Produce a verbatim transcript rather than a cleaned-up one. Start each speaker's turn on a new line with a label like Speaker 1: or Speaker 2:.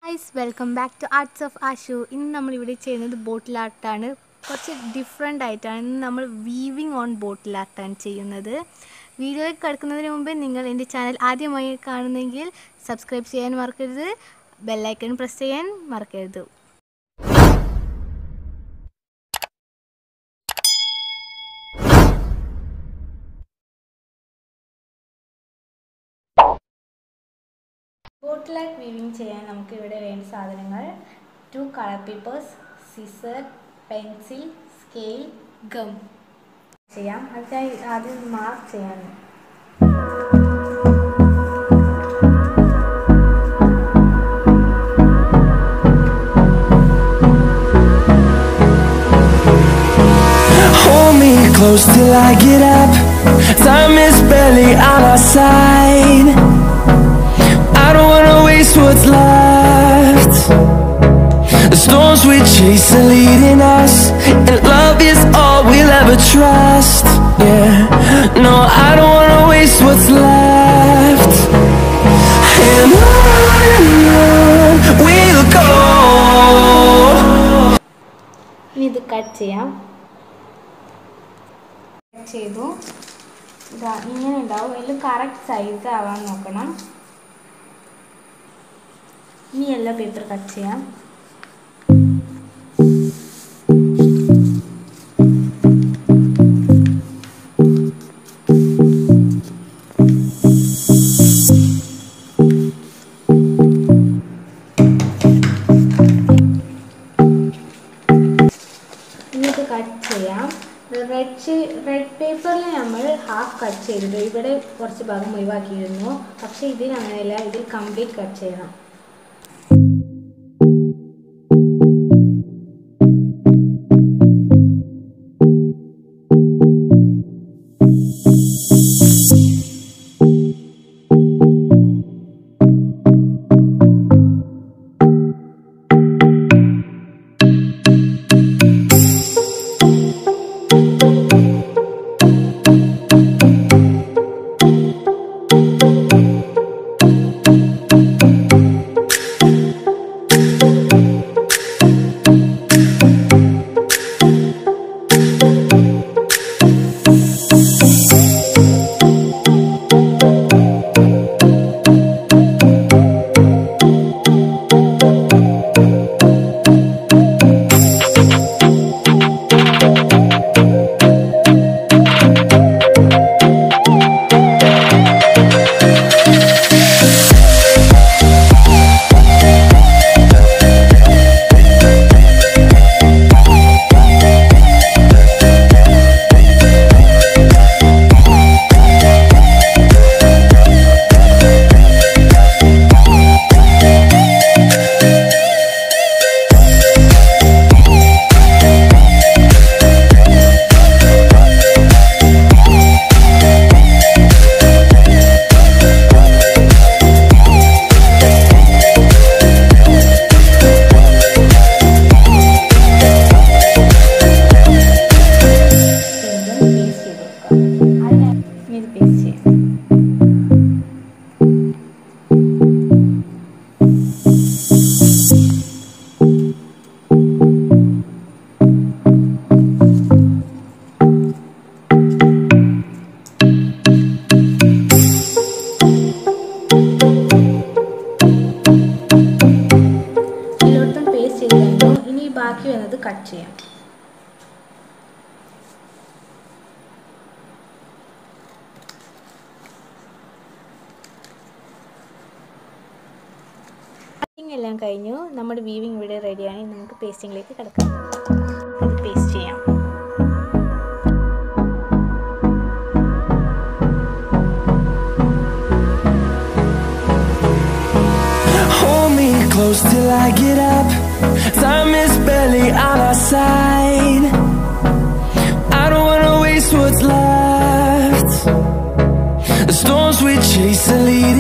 Speaker 1: Guys, welcome back to Arts of Ashu. ഇന്ന് നമ്മൾ ഇവിടെ ചെയ്യുന്നത് ബോട്ടിൽ ആർട്ടാണ്. കുറച്ച് ഡിഫറെൻ്റ് ആയിട്ടാണ് ഇന്ന് നമ്മൾ വീവിങ് ഓൺ ബോട്ടിൽ ആർട്ടാണ് ചെയ്യുന്നത്. വീഡിയോയിലേക്ക് കടക്കുന്നതിന് മുമ്പ് നിങ്ങൾ എൻ്റെ ചാനൽ ആദ്യമായി കാണുന്നെങ്കിൽ സബ്സ്ക്രൈബ് ചെയ്യാൻ മറക്കരുത്, ബെല്ലൈക്കൺ പ്രസ് ചെയ്യാൻ മറക്കരുത്. ബോട്ടിൽ ആർട്ട് വീവിങ് ചെയ്യാൻ നമുക്ക് ഇവിടെ വേണ്ട സാധനങ്ങൾ two colour papers, scissor, pencil, scale, gum ചെയ്യാം. അതിനായി ആദ്യം മാർക്ക് ചെയ്യാൻ
Speaker 2: Hold me close till I get up. Time is barely on our side. I don't wanna waste what's left. The storms we chase are leading us, and love is all we'll ever trust. Yeah, no, I don't wanna waste what's left. And on and on we'll go.
Speaker 1: ഇനി ഇത് cut ചെയ്യാം. Cut ചെയ്തു. ഇതാ ഇങ്ങനെ ഉണ്ടാവും. ഇതിൽ correct size ആവാൻ നോക്കണം. ഇനി എല്ലാ പേപ്പർ കട്ട് ചെയ്യാം. ഇനിയിത് കട്ട് ചെയ്യാം. റെഡ് റെഡ് പേപ്പറിൽ നമ്മൾ ഹാഫ് കട്ട് ചെയ്തിട്ട് ഇവിടെ കുറച്ച് ഭാഗം ഒഴിവാക്കിയിരുന്നു. പക്ഷേ ഇതിൽ അങ്ങനെയല്ല, ഇതിൽ കംപ്ലീറ്റ് കട്ട് ചെയ്യണം. ബാക്കി വന്നത് കട്ട് ചെയ്യാം. കട്ടിങ് എല്ലാം കഴിഞ്ഞു. നമ്മുടെ വീവിങ് ഇവിടെ റെഡിയാണ്. നമുക്ക് പേസ്റ്റിങ്ങിലേക്ക് കിടക്കാം. അത് പേസ്റ്റ് ചെയ്യാം.
Speaker 2: Hold me close till I get up. Time is barely on our side. I don't wanna waste what's left. The storms we chase are leading